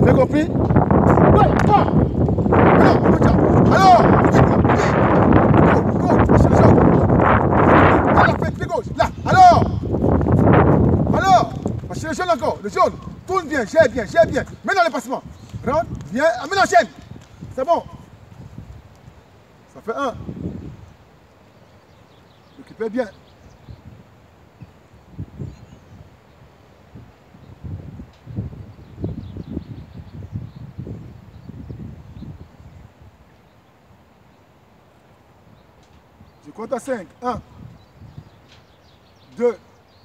Bien compris? Ouais, toi. Alors, on tient. Alors, go, accélération. Là, la fête, pied gauche. Là, alors, c'est le jaune encore, le jaune. Tourne bien, gère bien. Mets dans les passements. Rentre, viens, amène la chaîne. C'est bon. Ça fait un. Récupère bien. Je compte à 5. 1, 2,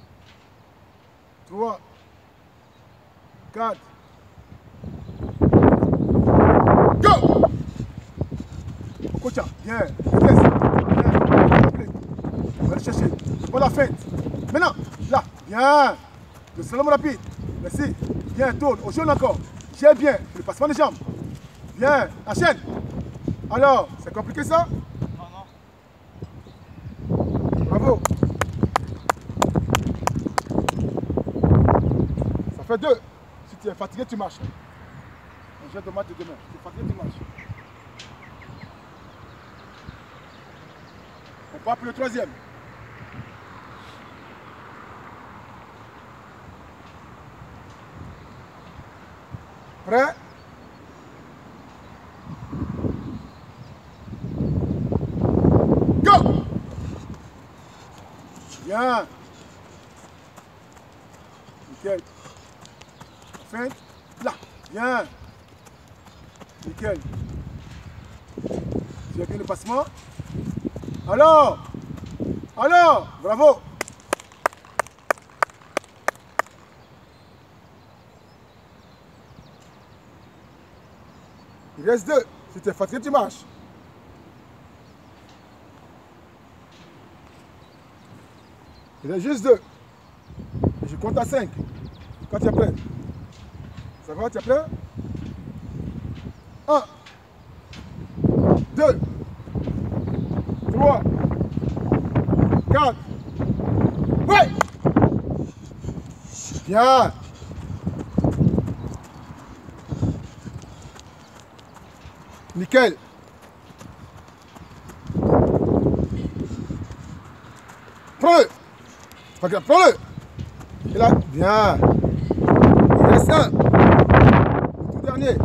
3, 4. Go! Coach, bien. Vitesse. Bien. On va aller chercher. On la feinte. Maintenant, là. Bien. Le slalom rapide. Merci. Bien, tourne. Au jaune encore. Gère bien. Le passement des jambes. Bien. Enchaîne. Alors, c'est compliqué ça? Bravo. Ça fait 2. Si tu es fatigué, tu marches. On jette de match de demain. Si tu es fatigué, tu marches. On part pour le 3e. Prêt? Go! Bien. Nickel. Feinte. Là. Bien. Nickel. Tu as bien le passement. Alors, bravo. Il reste 2. Si tu es fatigué, tu marches. Il reste juste 2. Et je compte à 5. Quand tu es prêt. Ça va, tu es prêt? 1, 2, 3, 4. Ouais! Bien! Nickel! Prends-le! C'est pas grave, prends-le! Et là, bien! Il reste 1. Tout dernier.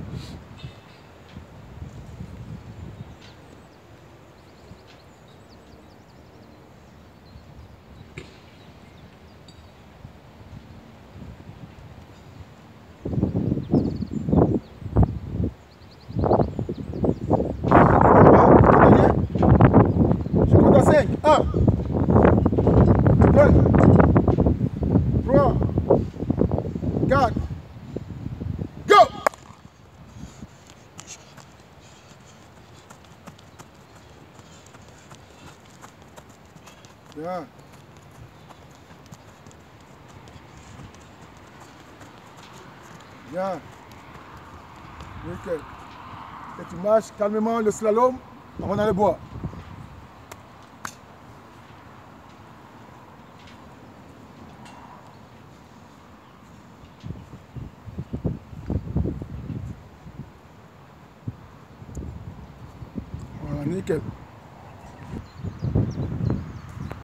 Je compte à 5. 1, 2, 3, 4. Go! Bien. Bien. Nickel. Et tu marches calmement le slalom avant d'aller boire. Voilà, nickel.